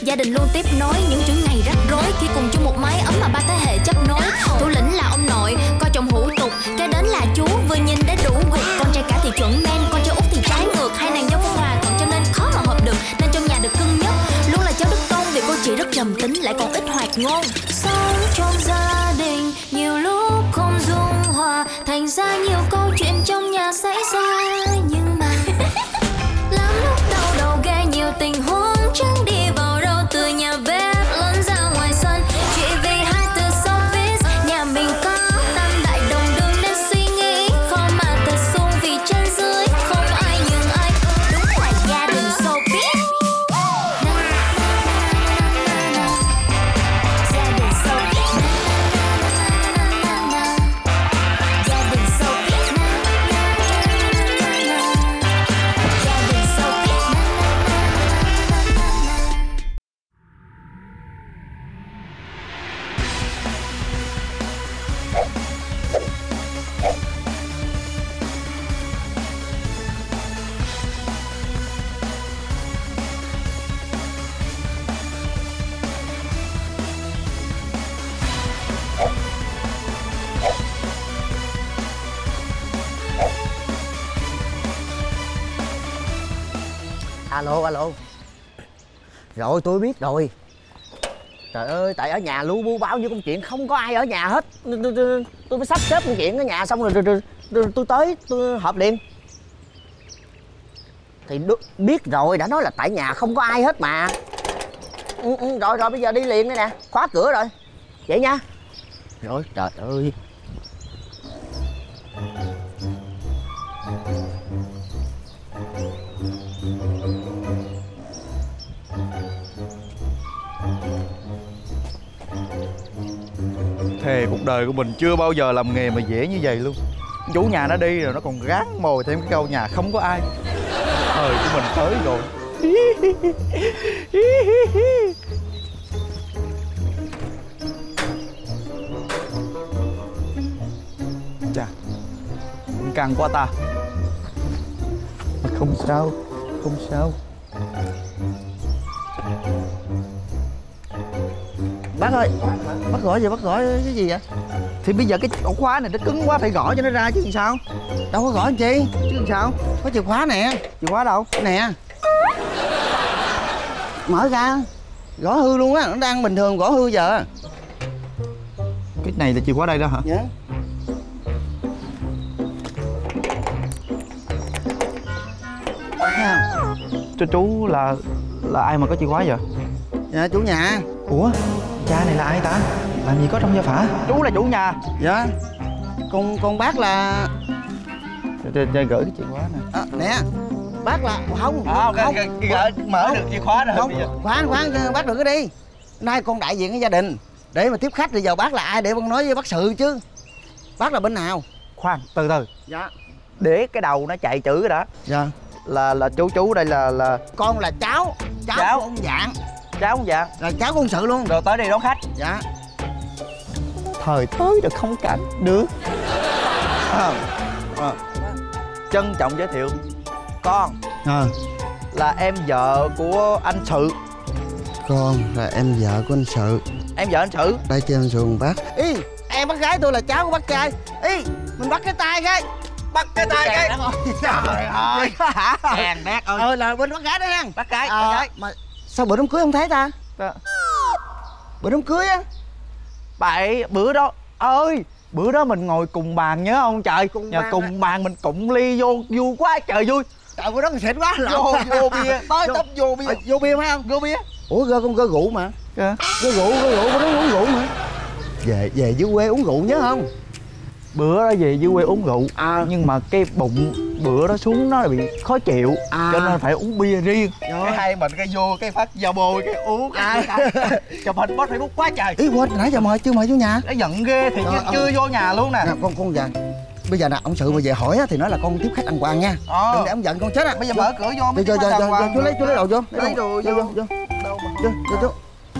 Gia đình luôn tiếp nối những chuỗi ngày rắc rối khi cùng chung một mái ấm mà ba thế hệ chấp nối. Thủ lĩnh là ông nội, coi chồng hủ tục, kế đến là chú vừa nhìn để đủ gục. Con trai cả thì chuẩn men, con trai út thì trái ngược. Hai nàng dâu không hòa thuận cho nên khó mà hợp được, nên trong nhà được cưng nhất luôn là cháu Đức Công, vì cô chị rất trầm tính lại còn ít hoạt ngôn. Sống trong gia đình nhiều lúc không dung hòa, thành ra nhiều câu chuyện trong nhà xảy ra. Nhưng mà lắm lúc đau đầu ghê, nhiều tình huống chẳng đi vào đâu, từ nhà bếp lớn ra ngoài sân chỉ vì hai từ showbiz. Nhà mình có tam đại đồng đường nên suy nghĩ khó mà thật sung, vì trên dưới không ai nhường ai, đúng là gia đình showbiz. Gia đình showbiz. Gia đình showbiz. Gia đình showbiz. Alo, alo. Rồi tôi biết rồi. Trời ơi, tại ở nhà lu bu bao nhiêu công chuyện, không có ai ở nhà hết. Tôi phải sắp xếp công chuyện ở nhà xong rồi tôi tới, tôi họp liền. Thì biết rồi, đã nói là tại nhà không có ai hết mà. Rồi bây giờ đi liền đây nè, khóa cửa rồi. Vậy nha. Rồi, trời ơi. Thề cuộc đời của mình chưa bao giờ làm nghề mà dễ như vậy luôn. Chủ nhà nó đi rồi nó còn gán mồi thêm cái câu nhà không có ai. Thời của mình tới rồi. Chà, cũng căng quá ta. Không sao, không sao. Bác ơi, bác gọi gì, bác gọi cái gì vậy? Thì bây giờ cái ổ khóa này nó cứng quá, phải gõ cho nó ra chứ làm sao. Đâu có gọi làm chi, Chứ làm sao. có chìa khóa nè. Chìa khóa đâu? Nè. Mở ra. Gõ hư luôn á, nó đang bình thường gõ hư giờ. Cái này là chìa khóa đây đó hả? Dạ. Cho chú là ai mà có chìa khóa vậy? Dạ, chủ nhà. Ủa, cha này là ai ta? Làm gì có trong gia phả? Chú là chủ nhà. Dạ. Con bác là... Cho gửi cái chìa khóa nè. Nè. Bác là... Không. Mở được chìa khóa rồi. Không, khoan, bác đừng có đi. Nay con đại diện cái gia đình. Để mà tiếp khách thì giờ bác là ai để con nói với bác sự chứ. Bác là bên nào? Khoan, từ từ. Dạ. Để cái đầu nó chạy chữ cái đã. Dạ. Là chú đây là... Con là cháu của ông Dạng. Cháu không dạ? Là cháu của ông Sự luôn. Rồi tới đây đón khách. Dạ. Thời tới rồi không cảnh được. Trân trọng giới thiệu, con là em vợ của anh Sự. Con là em vợ của anh Sự. Em vợ anh Sự. Đây cho anh Xuồng bác. Ý, em bác gái tôi là cháu của bác trai. Ý, mình bắt cái tay cái. Bắt cái tay cái. Trời ơi. Chàng đét ơi. Là bên bác gái đó ha. Bác gái. Mà sao bữa đám cưới không thấy ta? Bữa đám cưới á. Bậy, bữa đó ơi, bữa đó mình ngồi cùng bàn nhớ không trời? Cùng bàn mình cụng ly vô vui quá trời vui. Trời, bữa đó mình xịn quá. Vô bia, tới tấp vô bia. Vô bia phải không? Vô bia. Ủa gơ con gơ rượu mà. Kìa. Gơ rượu, bữa đó uống rượu mà. Về dưới quê uống rượu nhớ không? Bữa đó về dưới quê uống rượu. Nhưng mà cái bụng bữa đó xuống nó bị khó chịu, cho nên phải uống bia riêng. Cái hai mình cái vô cái phát giao bôi cái uống. Chụp hình post Facebook quá trời. Ý quên nãy giờ chưa mời vô nhà. Nó giận ghê thì chưa vô nhà luôn nè. Con già. Bây giờ nè, ông Sự mà về hỏi thì nói là con tiếp khách ăn quàng nha. Đừng để ông giận con chết á. Bây giờ mở cửa vô. Chú lấy đồ vô. Lấy đồ vô. Đâu mà. Vô.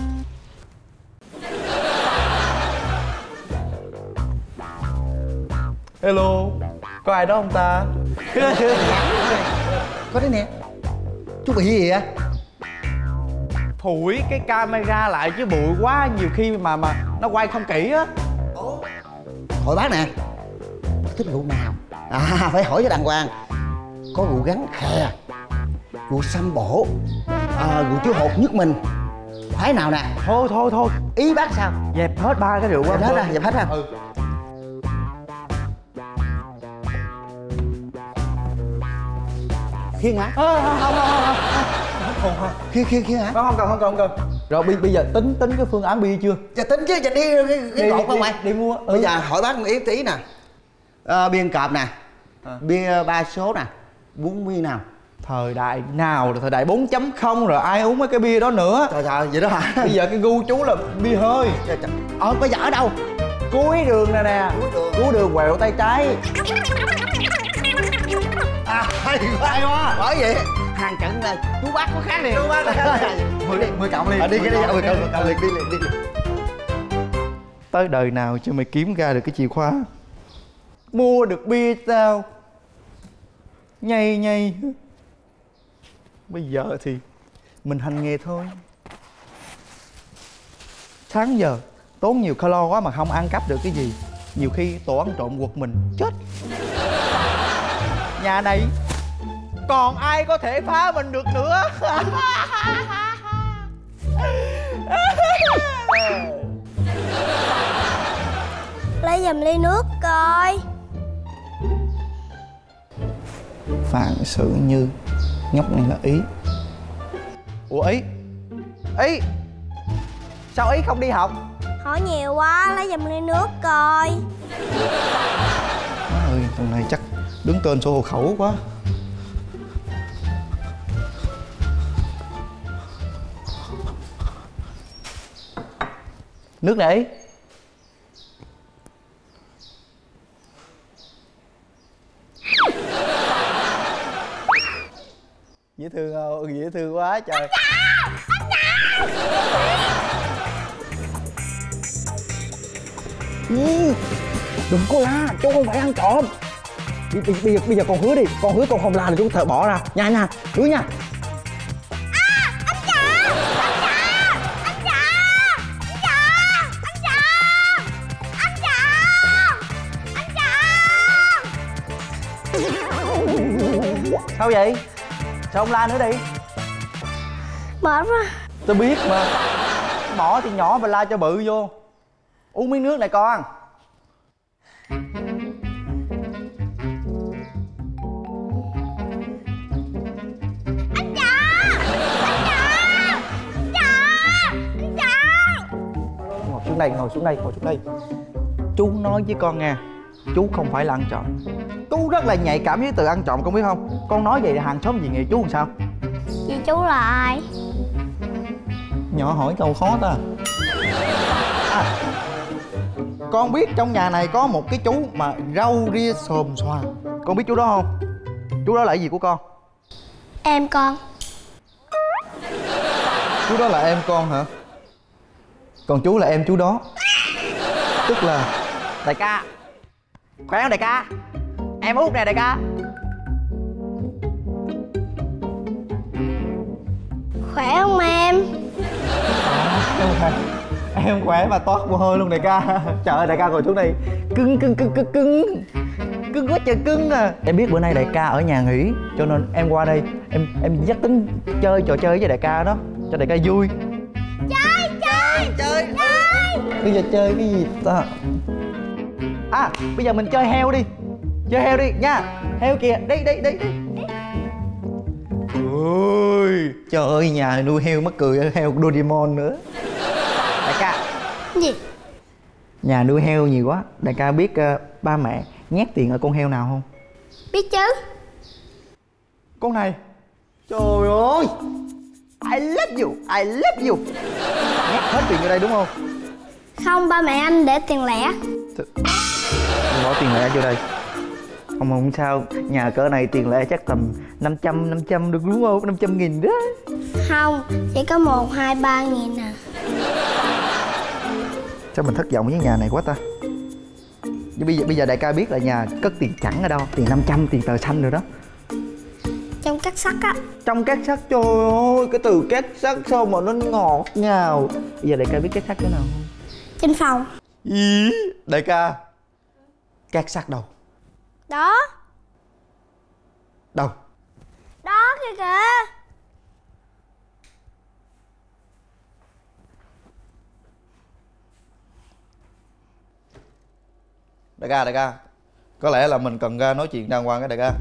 Hello, có ai đó không ta? Có đấy nè. Chú bị gì vậy? phủi cái camera lại chứ bụi quá, nhiều khi mà nó quay không kỹ á. Hỏi bác nè, bác thích rượu nào? Phải hỏi cho đàng hoàng. Có rượu gắn khè, rượu sâm bổ, rượu chứa hột nhất mình. Phái nào nè? Thôi Ý bác sao? dẹp hết 3 cái rượu quá. Dẹp hết ha. Khiên hả? Không. Khiên hả? Không cần. Rồi bây giờ tính cái phương án bia chưa? Dạ tính chứ, giờ đi cái gọt không mày? Đi mua. Bây giờ hỏi bác một ý tí nè. Bia cọp nè, bia 3 số nè, uống bia nào? Thời đại nào rồi, thời đại 4.0 rồi, ai uống mấy cái bia đó nữa. Trời vậy đó hả? Bây giờ cái gu chú là bia hơi. Có dở đâu. Cuối đường nè. Cuối đường quẹo tay trái. Hay quá. Bởi vậy hàng trận là chú bác có khác liền. 10 cộng liền. Đi 10 cộng liền, đi. Tới đời nào cho mày kiếm ra được cái chìa khóa mua được bia sao? Nhây. Bây giờ thì mình hành nghề thôi. Sáng giờ tốn nhiều calo quá mà không ăn cắp được cái gì. Nhiều khi tổ ăn trộm quật mình chết. Nhà này còn ai có thể phá mình được nữa. Lấy giùm ly nước coi. Phản xử như nhóc này là Ý. Ủa Ý sao Ý không đi học? Hỏi nhiều quá, lấy giùm ly nước coi. Má ơi, thằng này chắc đứng tên sổ hộ khẩu quá. Nước này. Dễ thương không? Dễ thương quá trời. Đừng có la, chú không phải ăn trộm. Bây giờ con hứa đi, con hứa con không la là chú thợ bỏ ra. Nha, hứa nha. Sao vậy? Sao không la nữa đi? Mệt quá. Tôi biết mà. Mỏ thì nhỏ mà la cho bự vô. Uống miếng nước này con. Ngồi xuống đây. Chú nói với con nghe, chú không phải là ăn trộm. Chú rất là nhạy cảm với từ ăn trộm, con biết không? Con nói vậy là hàng xóm gì nghĩ chú làm sao? Vậy chú là ai? Nhỏ hỏi câu khó ta. Con biết trong nhà này có một cái chú mà râu ria xồm xoàm. Con biết chú đó không? Chú đó là cái gì của con? Em con. Chú đó là em con hả? Còn chú là em chú đó. Tức là đại ca. Khỏe không đại ca? Em Út nè đại ca. Khỏe không em? Em khỏe mà toát mồ hôi luôn đại ca. Trời ơi đại ca ngồi xuống đây. Cưng quá trời cưng à. Em biết bữa nay đại ca ở nhà nghỉ, cho nên em qua đây em dắt tính chơi trò chơi với đại ca đó, cho đại ca vui. Chơi. Bây giờ chơi cái gì ta? Bây giờ mình chơi heo đi. Chơi heo đi nha. Heo kìa, đây. Ôi trời ơi, nhà nuôi heo mắc cười, heo Doraemon nữa. Đại ca. Gì? Nhà nuôi heo nhiều quá. Đại ca biết ba mẹ nhét tiền ở con heo nào không? Biết chứ. Con này. Trời ơi, I love you. Nhét hết tiền vô đây đúng không? Không, ba mẹ anh để tiền lẻ. Bỏ tiền lẻ vô đây. Không sao, nhà cỡ này tiền lẻ chắc tầm 500 được đúng không? 500.000 đó. Không, chỉ có 1, 2, 3 nghìn à. Sao mình thất vọng với nhà này quá ta? Bây giờ đại ca biết là nhà cất tiền chẵn ở đâu? Tiền 500, tiền tờ xanh rồi đó. Trong két sắt á. Trong két sắt, trời ơi, cái từ két sắt sao mà nó ngọt ngào. Bây giờ đại ca biết két sắt chỗ nào không? Trên phòng. Ý, đại ca, két sắt đâu? Đó. Đâu? Đó kìa kìa. Đại ca, có lẽ là mình cần ra nói chuyện đàng hoàng cái đại ca.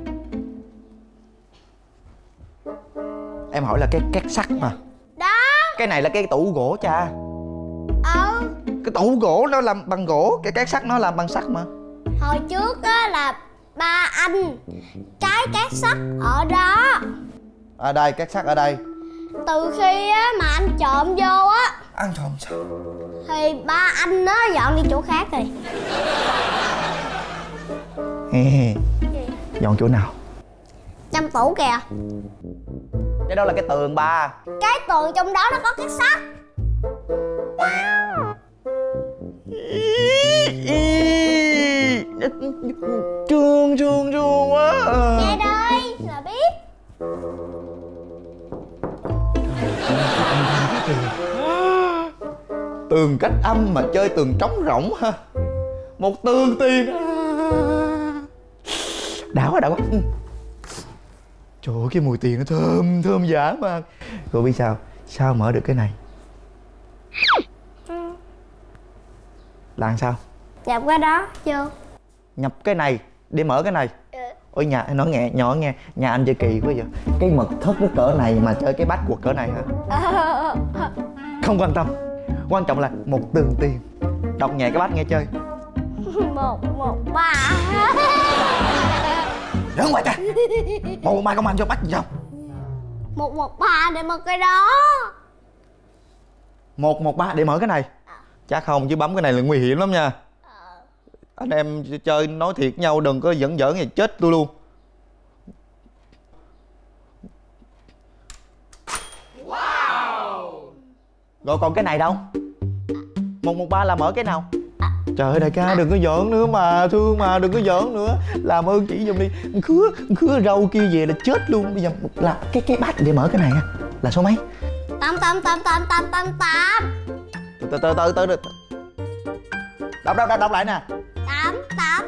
Em hỏi là cái két sắt mà. Đó. Cái này là cái tủ gỗ cha. Cái tủ gỗ nó làm bằng gỗ, cái két sắt nó làm bằng sắt mà. Hồi trước á là ba anh cái két sắt ở đó. À đây, két sắt ở đây. Từ khi á mà anh trộm vô á. Ăn trộm sao? Thì ba anh nó dọn đi chỗ khác rồi. Dọn chỗ nào? Trong tủ kìa. Cái đó là cái tường ba. Cái tường trong đó nó có két sắt. Chuông quá. Nghe đây là biết. Tường cách âm mà chơi tường trống rỗng ha. Một tường tiền. Đã quá. Trời ơi, cái mùi tiền nó thơm dã man. Cô biết sao mở được cái này? Làm sao? Nhập cái đó vô. Nhập cái này để mở cái này. Ôi nhà nói nghe nhỏ nghe, nhà anh chơi kỳ quá vậy. Cái mật thất cái cỡ này mà chơi cái bát quật cỡ này hả? Không quan tâm, quan trọng là một tường tiền. Đọc nhẹ cái bát nghe chơi. 113. Lớn quá cha. 113 công an cho bắt gì không? 113 để mở cái đó. 113 để mở cái này. Chắc không, chứ bấm cái này là nguy hiểm lắm nha. Anh em chơi nói thiệt nhau, đừng có giỡn gì chết tôi luôn. Wow. Rồi còn cái này đâu? 113 là mở cái nào? Trời ơi đại ca, đừng có giỡn nữa mà, thương mà, đừng có giỡn nữa. Làm ơn chỉ giùm đi. Khứa râu kia về là chết luôn. Bây giờ là cái bát để mở cái này là số mấy? 8. Từ đọc lại nè. 8.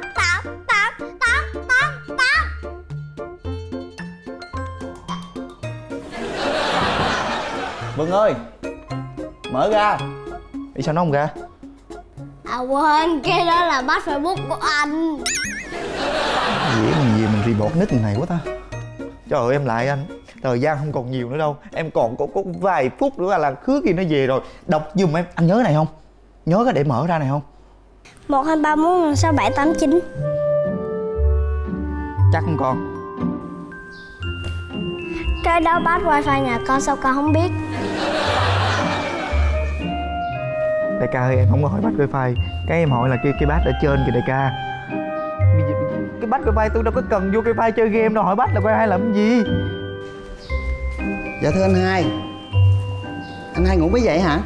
Vân ơi, mở ra. Vì sao nó không ra? À quên, cái đó là bát Facebook của anh. Gì mình report nick này quá ta. Trời ơi em lại anh, thời gian không còn nhiều nữa đâu. Em còn có vài phút nữa là khứa kia nó về rồi. Đọc giùm em, anh nhớ này không? Nhớ cái để mở ra này không? 1, 2, 3, 4, 5, 6, 7, 8, 9. Chắc không con. Cái đó bát wifi nhà con, sao con không biết? Đại ca ơi, em không có hỏi bắt wifi. Cái em hỏi là cái bát ở trên kìa đại ca. Cái bát wifi tôi đâu có cần vô wifi chơi game đâu. Hỏi bát là wifi làm cái gì? Dạ thưa anh Hai. Anh Hai ngủ mới dậy hả?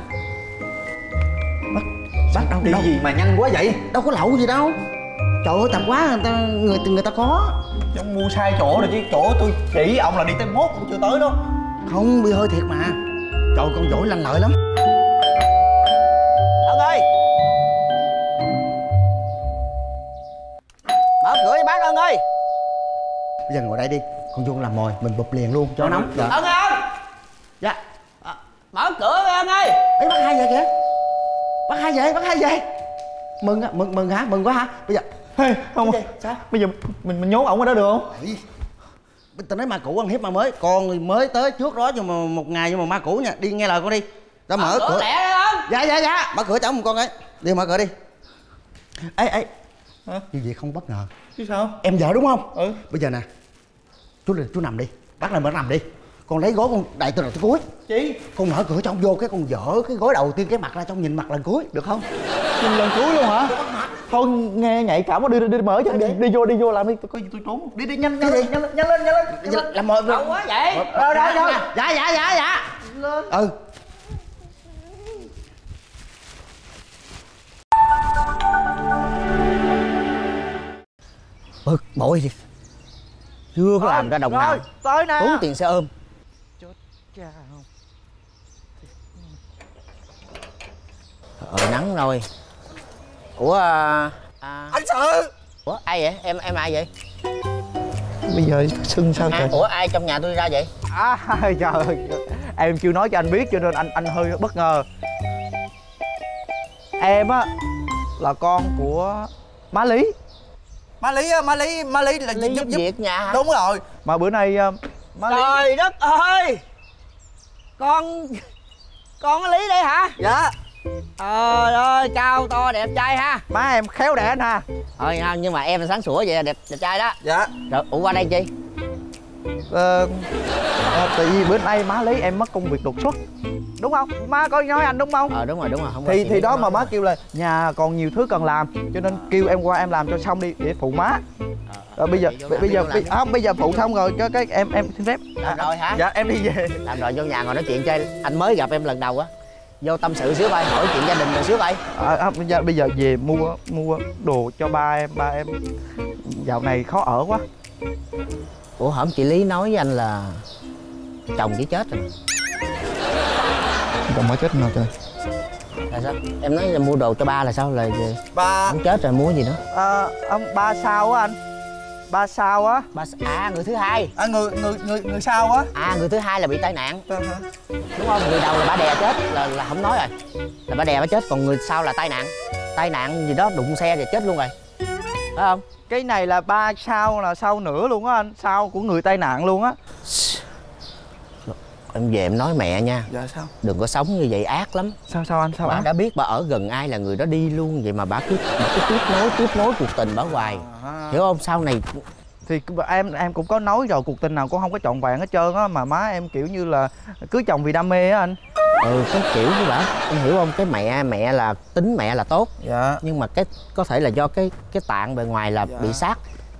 Bát đâu đi đâu? Gì mà nhanh quá vậy? Đâu có lậu gì đâu. Trời ơi tập quá, người ta có. Ông mua sai chỗ rồi chứ. Chỗ tôi chỉ ông là đi tới 1 cũng chưa tới đâu. Không, bị hơi thiệt mà. Trời con giỏi lanh lợi lắm. Ân ơi, mở cửa cho bác Ân ơi. Bây giờ ngồi đây đi, con vô làm mồi, mình bụp liền luôn cho nóng. Dạ. Ân ơi. Dạ. Mở cửa Ân ơi. Ê bác Hai về kìa. Bác Hai về. Mừng hả? Mừng quá hả? Bây giờ không. Sao? Bây giờ mình nhốt ổng ở đó được không? Tao nói ma cũ ăn hiếp ma mới. Con mới tới trước đó nhưng mà một ngày nhưng mà ma cũ nha. Đi nghe lời con đi. Tao mở cửa lẹ không? Dạ. Mở cửa cho ông con ấy. Đi mở cửa đi. Ê. Hả? Như vậy không bất ngờ. Chứ sao? Em vợ đúng không? Ừ. Bây giờ nè. Chú nằm đi. Bác lên bác nằm đi. Con lấy gối con đậy từ đầu tới cuối. Chi? Con mở cửa cho ông vô cái con dở cái gối đầu tiên cái mặt ra cho ông nhìn mặt lần cuối được không? Nhìn lần cuối luôn hả? Thôi nghe nhạy cảm quá, đi mở cho đi vô làm đi. Tôi trốn. Đi nhanh lên. Làm mồi đâu quá vậy? Đâu. Dạ. Lên. Ừ. Bực bội gì. chưa có làm ra đồng nào. Tới nè. Tốn tiền xe ôm. Nắng rồi. Ủa anh sợ. Ủa ai vậy? Em ai vậy? Bây giờ sưng sao trời? Ủa ai trong nhà tôi ra vậy? Trời ơi, em chưa nói cho anh biết cho nên anh hơi bất ngờ. Em á là con của má Lý. Má Lý là giúp việc nhà hả? Đúng rồi. Mà bữa nay má Lý... Trời đất ơi, con má Lý đây hả? Dạ. Trời ơi, cao to đẹp trai ha. Má em khéo đẻ anh ha. Nhưng mà em sáng sủa vậy là đẹp trai đó. Dạ. Rồi ủa qua đây chi? Tại vì bữa nay má Lý em mất công việc đột xuất, đúng không? Má có nói anh đúng không? Đúng rồi không thì đó mà má kêu là nhà còn nhiều thứ cần làm cho nên kêu em qua em làm cho xong đi để phụ má. Bây giờ phụ xong rồi cho cái em xin phép. Làm rồi hả? Dạ em đi về. Làm rồi vô nhà ngồi nói chuyện chơi. Anh mới gặp em lần đầu á, vô tâm sự xíu bay, hỏi chuyện gia đình rồi xíu bay. Bây giờ về mua đồ cho ba em dạo này khó ở quá. Ủa hổm chị Lý nói với anh là chồng chỉ chết rồi. Chồng mới chết nào trời? Là sao? Em nói là mua đồ cho ba là sao? Là ba ông chết rồi mua gì nữa? Ông ba sao á anh? Ba sao á? Người thứ hai. Người sao á? Người thứ hai là bị tai nạn. Đúng không? Người đầu là bà đè chết là không nói rồi. Là bà đè bà chết, còn người sau là tai nạn. Tai nạn gì đó đụng xe và chết luôn rồi. Phải không? Cái này là ba sao là sau nữa luôn á anh, sau của người tai nạn luôn á. Em về em nói mẹ nha. Dạ sao? Đừng có sống như vậy ác lắm. Sao anh? Sao bà đã biết bà ở gần ai là người đó đi luôn, vậy mà bà cứ tiếp nối cuộc tình bà hoài. Hiểu không? Sau này thì em cũng có nói rồi, cuộc tình nào cũng không có trọn vẹn hết trơn á, mà má em kiểu như là cưới chồng vì đam mê á anh. Cái kiểu của bà em hiểu không? Cái mẹ là tính mẹ là tốt. Dạ. Nhưng mà cái có thể là do cái tạng bề ngoài là bị sát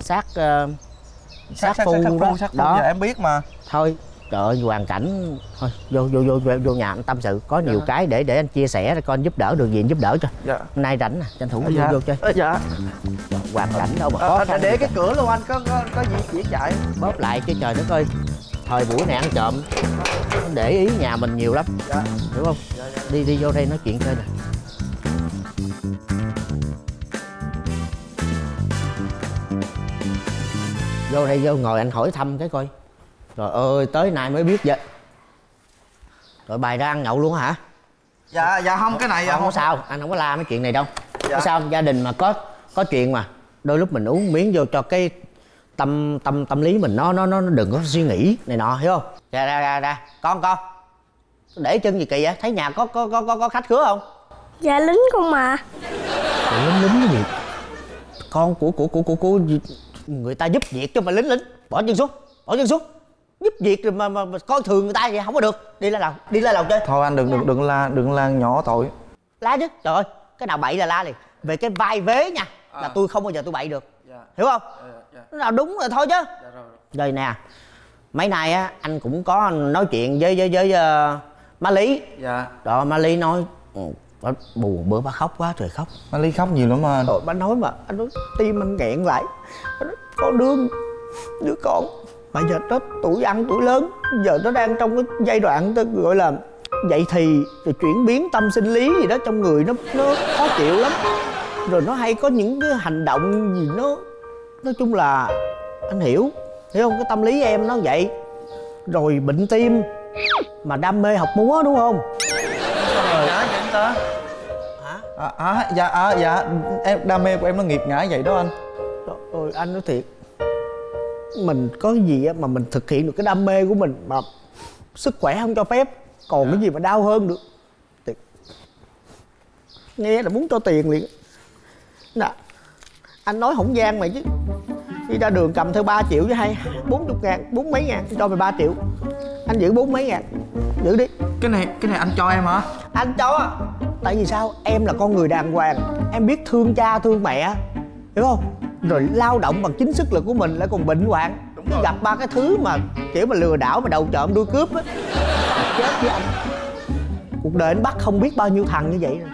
phu đó. Dạ em biết mà. Thôi trời ơi, hoàn cảnh thôi vô nhà anh tâm sự, có nhiều cái để anh chia sẻ rồi con giúp đỡ được gì anh giúp đỡ cho. Dạ. Nay rảnh nè, tranh thủ vô chơi. Dạ. Hoàn cảnh đâu mà khó khăn. Để cái cửa luôn anh, có gì chỉ chạy. Bóp lại chứ trời đất ơi. Thời buổi này ăn trộm để ý nhà mình nhiều lắm. Dạ. Hiểu không? Dạ. Đi vô đây nói chuyện chơi nè. Vô đây ngồi anh hỏi thăm cái coi. Trời ơi, tới nay mới biết vậy. Rồi bài ra ăn nhậu luôn hả? Dạ không, cái này không có sao, anh không có la mấy chuyện này đâu. Dạ. Có sao, gia đình mà có chuyện mà đôi lúc mình uống miếng vô cho cái tâm lý mình nó đừng có suy nghĩ này nọ, hiểu không? Ra con để chân gì kỳ vậy? Thấy nhà có khách khứa không? Dạ lính con mà. Lính cái gì? Con của người ta giúp việc chứ không phải lính. Bỏ chân xuống. Giúp việc rồi mà coi thường người ta vậy không có được. Đi lên lầu chơi. Thôi anh đừng la nhỏ tội. La chứ, trời ơi, cái nào bậy là la liền. Về cái vai vế nha, là tôi không bao giờ tôi bậy được. Hiểu không? Nó nào đúng rồi thôi chứ. Rồi nè, mấy nay á anh cũng có nói chuyện với má Lý. Dạ. Đó, má Lý nói bà buồn, bữa bà khóc quá trời khóc. Má Lý khóc nhiều lắm anh. Bà nói mà anh nói tim anh nghẹn lại. Có đứa con mà giờ nó tuổi ăn tuổi lớn, giờ nó đang trong cái giai đoạn gọi là dậy thì rồi chuyển biến tâm sinh lý gì đó trong người, nó khó chịu lắm. Rồi nó hay có những cái hành động gì nó nói chung là anh hiểu không? Cái tâm lý em nó vậy. Rồi bệnh tim mà đam mê học múa đúng không? Rồi vậy ta. Hả? Dạ em đam mê của em nó nghiệt ngã vậy đó anh. Trời ơi, anh nói thiệt, mình có gì mà mình thực hiện được cái đam mê của mình mà sức khỏe không cho phép, còn cái gì mà đau hơn được. Thiệt. Nghe là muốn cho tiền liền. Nè, anh nói hổng gian mày chứ. Đi ra đường cầm theo 3 triệu với 40 ngàn, 40 mấy ngàn, cho mày 3 triệu. Anh giữ 40 mấy ngàn, giữ đi. Cái này anh cho em hả? Anh cho. Tại vì sao? Em là con người đàng hoàng, em biết thương cha thương mẹ, hiểu không? Rồi lao động bằng chính sức lực của mình lại còn bệnh hoạn. Gặp ba cái thứ mà kiểu mà lừa đảo mà đầu trộm đuôi cướp á, chết với anh. Cuộc đời anh bắt không biết bao nhiêu thằng như vậy rồi.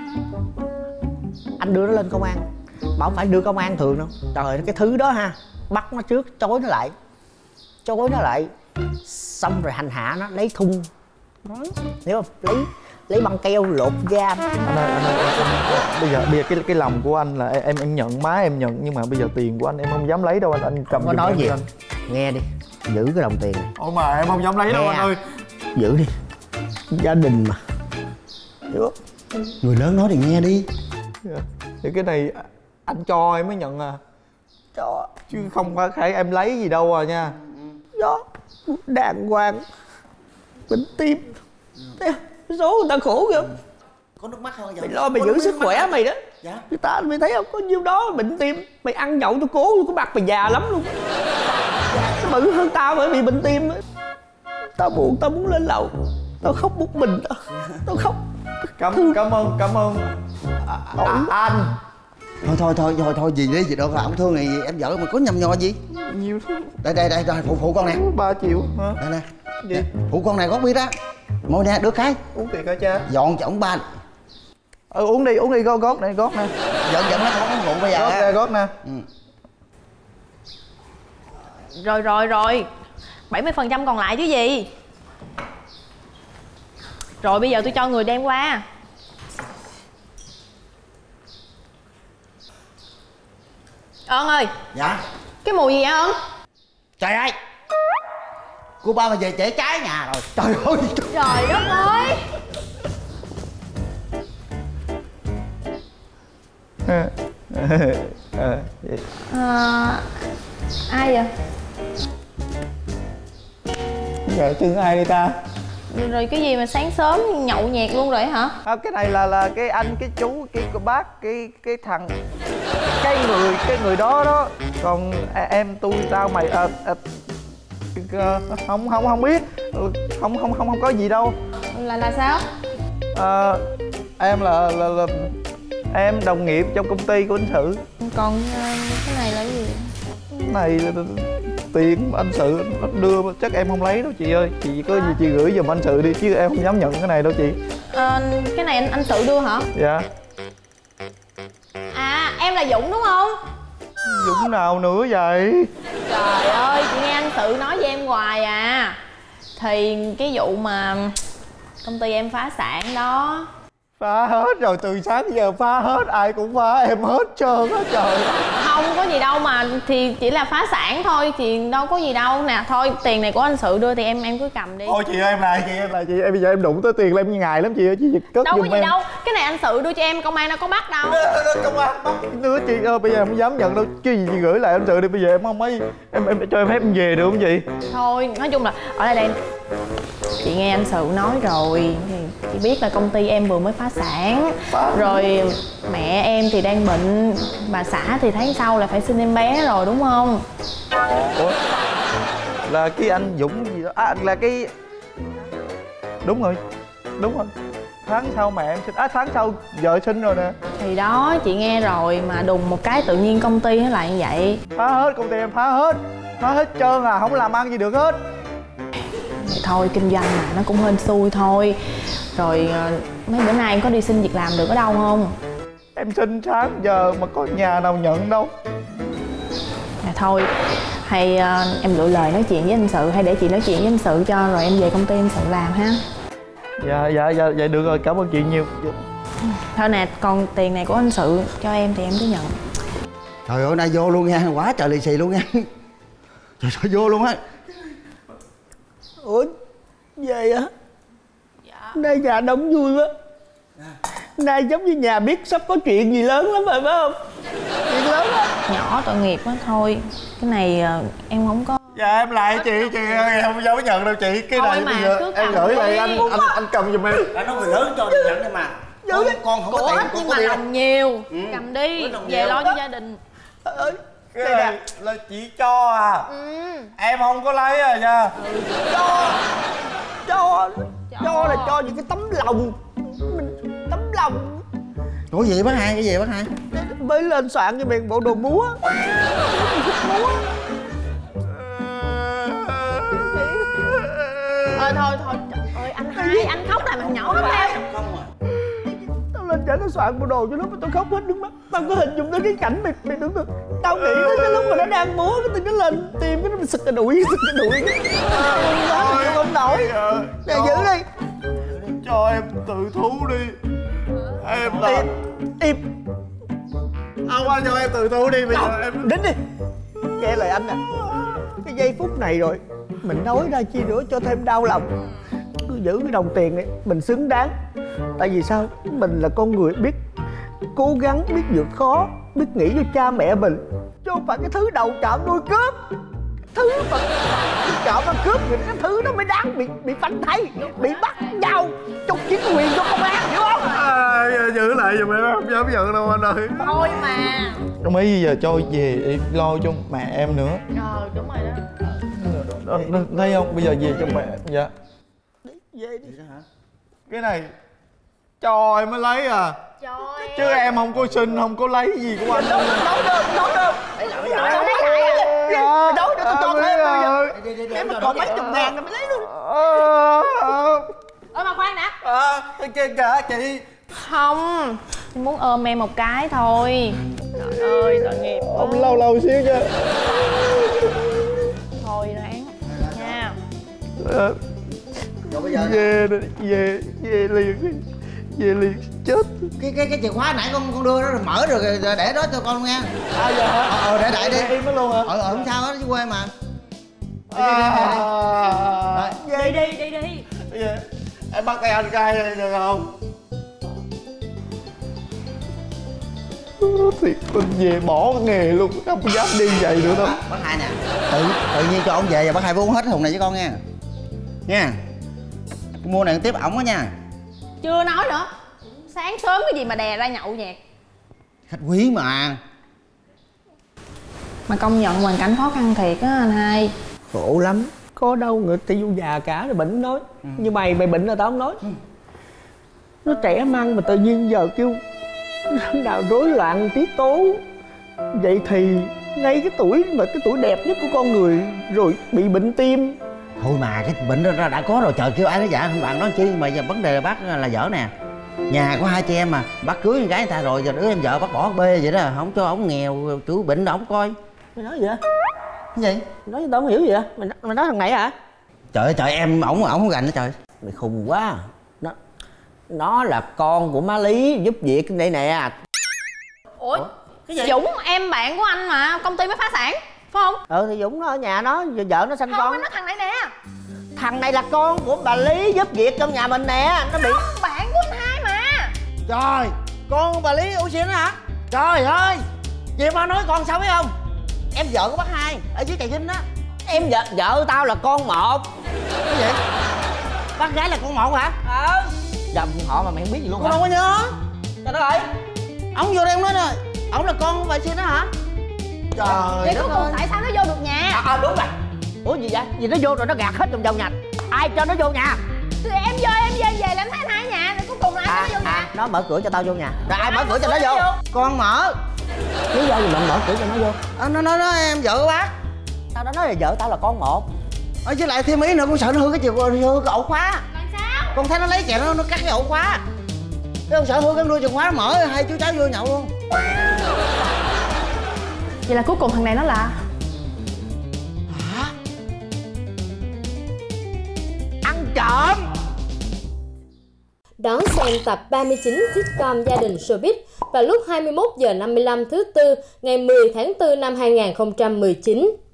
Anh đưa nó lên công an, bảo phải đưa công an thường đâu. Trời ơi, cái thứ đó ha, bắt nó trước chối nó lại. trói nó lại, xong rồi hành hạ nó, lấy thun đó, hiểu không, lấy băng keo lột da. Anh ơi, bây giờ cái lòng của anh là em nhận, má em nhận, nhưng mà bây giờ tiền của anh em không dám lấy đâu anh cầm. Có nói gì anh. Nghe đi, giữ cái đồng tiền này. Ôi mà em không dám lấy đâu anh ơi. Giữ đi, gia đình mà, hiểu không? Người lớn nói thì nghe đi. Thì cái này anh cho em mới nhận à. Cho chứ không phải em lấy gì đâu à nha. đó, đàng hoàng, bệnh tim, số người ta khổ kìa. Có nước mắt không? Mày lo mày giữ sức khỏe mày đó. Dạ. Người ta mày thấy không, có nhiêu đó bệnh tim, mày ăn nhậu tôi cố, cái mặt mày già lắm luôn. Nó bự hơn tao bởi vì bệnh tim á. Tao buồn, tao muốn lên lầu, tao khóc một mình tao khóc. Cảm ơn anh. Thôi gì đi, gì đâu mà ông thương này em vợ mà có nhầm nhò gì. Nhiều Đây phụ con nè. 3 triệu hả? Đây nè. Gì? Phụ con này có biết đó. Môi nè, đứa cái. Uống tiền hả cha? Dọn cho ổng ba. Uống đi gót nè. Giận nó không uống rượu bây giờ. Gót nè. Rồi 70% còn lại chứ gì. Rồi bây giờ tôi cho người đem qua. Ơn ơi. Dạ. Cái mùi gì vậy Ơn? Trời ơi, cô ba mà về trễ trái nhà rồi. Trời ơi. Trời đất ơi. Ai vậy? Dạ chừng ai đây ta? Rồi cái gì mà sáng sớm nhậu nhẹt luôn rồi hả? Cái này là cái anh, cái chú, cái cô bác, cái thằng, cái người đó. Còn em tôi tao mày không biết, không có gì đâu. Là sao? Em là em đồng nghiệp trong công ty của anh Sự. Còn cái này là cái gì? Cái này là tiền anh Sự anh đưa, chắc em không lấy đâu chị ơi. Chị có gì chị gửi giùm anh Sự đi, chứ em không dám nhận cái này đâu chị. Cái này anh Sự đưa hả? Dạ. À em là Dũng đúng không? Dũng nào nữa vậy? Trời ơi, chị nghe anh Sự nói với em hoài à. Thì cái vụ mà công ty em phá sản đó. Phá hết rồi, từ sáng giờ phá hết, ai cũng phá em hết trơn á trời. Không có gì đâu mà, thì chỉ là phá sản thôi, thì đâu có gì đâu nè. Thôi tiền này của anh Sự đưa thì em cứ cầm đi. Thôi chị ơi, em lại chị, em bây giờ em đụng tới tiền là em ngài lắm chị ơi, chị cất đâu giùm có gì em. đâu, cái này anh Sự đưa cho em, công an đâu có bắt đâu. Công an bắt nữa chị ơi, bây giờ em không dám nhận đâu, chứ gì chị gửi lại anh Sự đi, bây giờ em không mấy, em cho em phép em về được không chị? Thôi nói chung là ở đây chị nghe anh Sự nói rồi, thì chị biết là công ty em vừa mới phá sản, rồi mẹ em thì đang bệnh, bà xã thì tháng sau là phải sinh em bé rồi đúng không? Ủa? Là cái anh Dũng gì đó, là cái... Đúng rồi, tháng sau mẹ em sinh, tháng sau vợ sinh rồi nè. Thì đó, chị nghe rồi mà đùng một cái tự nhiên công ty nó lại như vậy. Phá hết công ty em, phá hết trơn à, không làm ăn gì được hết. Thì thôi kinh doanh mà nó cũng hên xui thôi. Rồi mấy bữa nay em có đi xin việc làm được ở đâu không? Em xin sáng giờ mà có nhà nào nhận đâu. Thôi hay em lựa lời nói chuyện với anh Sự, hay để chị nói chuyện với anh Sự cho, rồi em về công ty anh Sự làm ha. Dạ được rồi, cảm ơn chị nhiều. Thôi nè, còn tiền này của anh Sự cho em thì em cứ nhận. Trời ơi, nay vô luôn nha, quá trời lì xì luôn nha. Trời ơi, vô luôn á. Ủa, về hả? Dạ. Nay nhà đông vui quá. Nay giống như nhà biết sắp có chuyện gì lớn lắm rồi phải không? Chuyện lớn á. Nhỏ tội nghiệp quá thôi. Cái này em không có. Dạ em lại chị ơi, em không dám nhận đâu chị. Cái thôi này bây giờ em gửi lại anh cầm giùm em. Đã nói người lớn cho nhận đi mà. Con không có tiền, nhưng mà lòng nhiều. Cầm đi, về lo cho gia đình. Cái này là chị cho à? Em không có lấy à nha. Cho là cho những cái tấm lòng. Tấm lòng. Ủa gì bác Hai, cái gì bác Hai? Mới lên soạn cho mình bộ đồ múa. Thôi trời ơi anh Hai, anh khóc làm thằng nhỏ khóc theo. Tao lên trả nó soạn bộ đồ cho nó mà tao khóc hết nước mắt. Tao có hình dung tới cái cảnh mày tưởng tượng Tao nghĩ tới cái lúc mà nó đang múa cái nó lên tim cái nó sực cái đuổi không nổi. Nè giữ đi. Cho em tự thú đi. Em là Im. Ông anh cho em tự thú đi. Bây giờ em Đến đi. Nghe lời anh nè. Cái giây phút này rồi mình nói ra chi nữa cho thêm đau lòng. Cứ giữ cái đồng tiền này, mình xứng đáng. Tại vì sao? Mình là con người biết cố gắng, biết vượt khó, biết nghĩ cho cha mẹ mình, chứ không phải cái thứ đầu chọn đuôi cướp. Thứ mà chọn mà cướp thì cái thứ đó mới đáng bị phanh thay, bị bắt giao cho chính quyền, cho công an, hiểu không? giữ lại giùm em, không dám nhận đâu anh ơi. Thôi mà. Đồng ý bây giờ cho về đi lo cho mẹ em nữa. Đúng rồi đó. Thấy không? Bây giờ về cho mẹ. Dạ. Về đi. Cái này cho em mới lấy à. Chứ em không có xin, không có lấy gì của anh đâu. Nói được. Nói được, tôi cho thêm bây giờ. Em mà còn mấy chục ngàn rồi mới lấy luôn. Mà khoan đã. Kìa chị. Không, muốn ôm em một cái thôi. Trời ơi, tội nghiệp. Ông lâu xíu chứ. Thôi ráng nha. Về liền. Về liền chết. Cái chìa khóa nãy con đưa đó rồi mở rồi để đó cho con nghe. Dạ hả? Để đại đi. Im nó luôn hả? Không sao hết, chứ quê mà. Đi. Em bắt tay anh cay được không? Thiệt mình về bỏ nghề luôn, không dám đi vậy nữa đâu. Bác Hai nè, tự nhiên cho ông về và bác Hai phải uống hết thùng này với con nha. Nha. Mua này tiếp ổng á nha. Chưa nói nữa. Sáng sớm cái gì mà đè ra nhậu nhẹt. Khách quý mà. Mà công nhận hoàn cảnh khó khăn thiệt á anh Hai. Khổ lắm. Có đâu người ta vô già cả rồi bệnh nói. Như mày bệnh là tao không nói. Nó trẻ măng mà tự nhiên giờ kêu nào rối loạn tiết tố. Vậy thì ngay cái tuổi mà cái tuổi đẹp nhất của con người rồi bị bệnh tim. Thôi mà cái bệnh đó đã có rồi, trời kêu ai nói dạ không bạn nói chi. Mà giờ vấn đề là bác là vợ nè. Nhà có hai chị em mà, bác cưới con gái người ta rồi, giờ đứa em vợ bác bỏ bê vậy đó, không cho ổng nghèo, chủ bệnh đâu ổng coi. Mày nói gì vậy? Cái gì? Nói tao không hiểu gì vậy? Mày nói thằng này hả? Trời ơi em, ổng không gành đó trời. Mày khùng quá. Nó là con của má Lý giúp việc đây nè. Ủa? Cái gì? Dũng em bạn của anh mà, công ty mới phá sản, phải không? Thì Dũng nó ở nhà nó, vợ nó sanh con. Không, anh nói thằng này nè. Thằng này là con của bà Lý giúp việc trong nhà mình nè. Nó bị bạn của anh Hai mà. Trời, con của bà Lý uống xỉn đó hả? Trời ơi, gì mà nói con sao biết không? Em vợ của bác Hai ở dưới Trà Vinh á. Em vợ tao là con một. Cái gì? Bác gái là con một hả? Dòng họ mà mày không biết gì luôn con hả? đâu có nhớ. Trời đất ơi, Ổng vô đây ông nói nè, ổng là con của bà Xin đó hả? Trời Vậy đất cuối cùng ơi. tại sao nó vô được nhà? Đúng rồi. Ủa gì vậy? Gì nó vô rồi nó gạt hết trong nhà. Ai cho nó vô nhà? Thì em về làm thấy anh Hai ở nhà, rồi cuối cùng là ai cho nó vô nhà? Nó mở cửa cho tao vô nhà. Rồi ai mở cửa cho nó vô? Con mở. Lý do gì mà mở cửa cho nó vô? Nó nói em vợ của bác. Tao đã nói là vợ tao là con một. Với lại thêm ý nữa, con sợ nó hư cái hư cái ổ khóa. Làm sao? Con thấy nó lấy kẹo nó cắt cái ổ khóa. Cái con sợ hư cái đuôi chìa khóa mở hai chú cháu vô nhậu luôn. Vậy là cuối cùng thằng này nó là Ăn trộm. Đón xem tập 39 sitcom Gia đình Showbiz vào lúc 21 giờ 55 thứ Tư ngày 10 tháng 4 năm 2019.